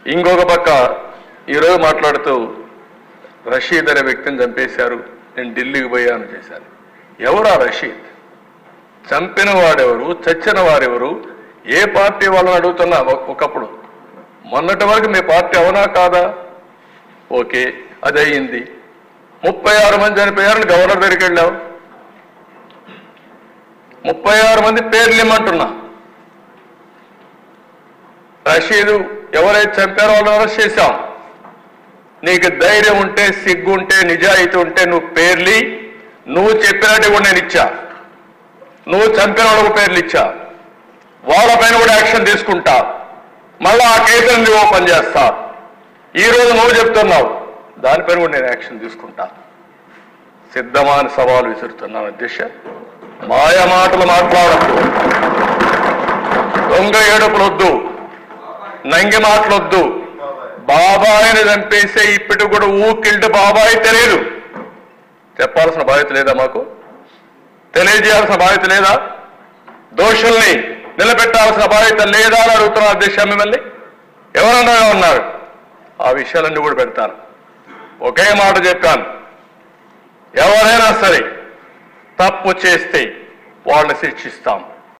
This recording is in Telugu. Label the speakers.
Speaker 1: ఇంకొక పక్క ఈరోజు మాట్లాడుతూ రషీద్ అనే వ్యక్తిని చంపేశారు, నేను ఢిల్లీకి పోయాను చేశాను. ఎవరా రషీద్? చంపిన వాడెవరు, చచ్చిన వారెవరు, ఏ పార్టీ వాళ్ళని అడుగుతున్నా. ఒకప్పుడు మొన్నటి వరకు మీ పార్టీ అవునా కాదా? ఓకే, అది అయ్యింది. 36 మంది చనిపోయారని గవర్నర్ దగ్గరికి వెళ్ళావు. 36 మంది పేర్లు ఇమ్మంటున్నా. రషీదు ఎవరైతే చంపారో వాళ్ళని అరెస్ట్ చేశాం. నీకు ధైర్యం ఉంటే, సిగ్గు ఉంటే, నిజాయితీ ఉంటే నువ్వు పేర్లి, నువ్వు చెప్పినట్టు కూడా నేను ఇచ్చా. నువ్వు చంపిన వాళ్ళకు పేర్లు ఇచ్చా, వాళ్ళపైన కూడా యాక్షన్ తీసుకుంటా. మళ్ళా ఆ కేసులను నువ్వు ఓపెన్ చేస్తా. ఈరోజు నువ్వు చెప్తున్నావు, దానిపైన కూడా నేను యాక్షన్ తీసుకుంటా. సిద్ధమా అని సవాలు విసురుతున్నాను అధ్యక్ష. మాయ మాటలు మాట్లాడద్దు, దొంగ ఏడుపులొద్దు, నంగి మాటలొద్దు. బాబాయిని చంపేసే ఇప్పటికి కూడా ఊకిల్డ్ బాబాయి తెలియదు. చెప్పాల్సిన బాధ్యత లేదా? మాకు తెలియజేయాల్సిన బాధ్యత లేదా? దోషుల్ని నిలబెట్టాల్సిన బాధ్యత లేదా అని అడుగుతున్నా అధ్యక్ష. మిమ్మల్ని ఎవరన్నా ఉన్నారు, ఆ విషయాలన్నీ కూడా పెడతాను. ఒకే మాట చెప్పాను, ఎవరైనా సరే తప్పు చేస్తే వాళ్ళని శిక్షిస్తాం.